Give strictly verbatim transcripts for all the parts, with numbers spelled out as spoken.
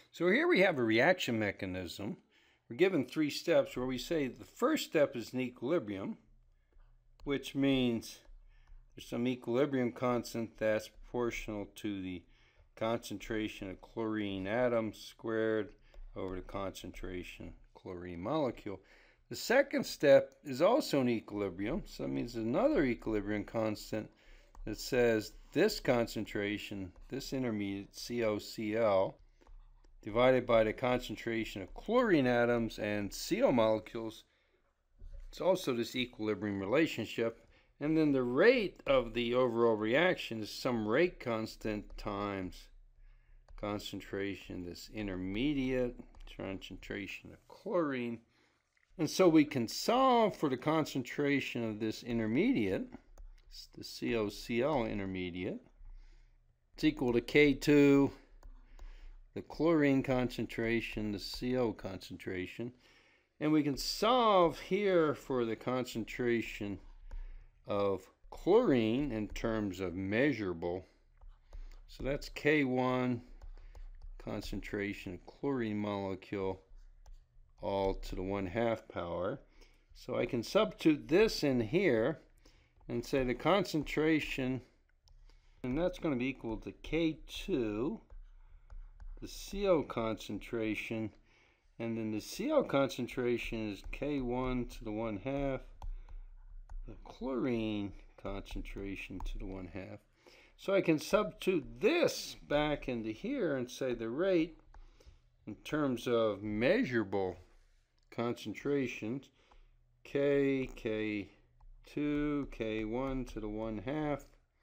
So here we have a reaction mechanism. We're given three steps where we say the first step is in equilibrium, which means there's some equilibrium constant that's proportional to the concentration of chlorine atoms squared over the concentration of chlorine molecule. The second step is also in equilibrium, so that means another equilibrium constant that says this concentration, this intermediate C O C l, divided by the concentration of chlorine atoms and C O molecules. It's also this equilibrium relationship. And then the rate of the overall reaction is some rate constant times concentration, this intermediate concentration of chlorine. And so we can solve for the concentration of this intermediate, the C O C l intermediate. It's equal to K two, the chlorine concentration, the C O concentration. And we can solve here for the concentration of chlorine in terms of measurable. So that's K one, concentration of chlorine molecule, all to the one half power. So I can substitute this in here and say the concentration, and that's going to be equal to K two, the C O concentration, and then the C O concentration is K one to the one half, the chlorine concentration to the one half. So I can substitute this back into here and say the rate in terms of measurable concentrations, K, K two, K one to the one half,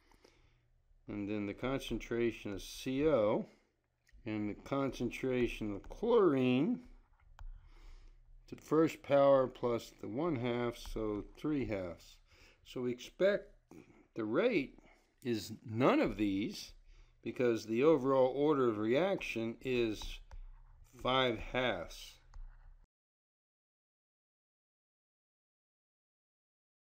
and then the concentration of C O, and the concentration of chlorine to the first power plus the one half, so three halves. So we expect the rate is none of these because the overall order of reaction is five halves.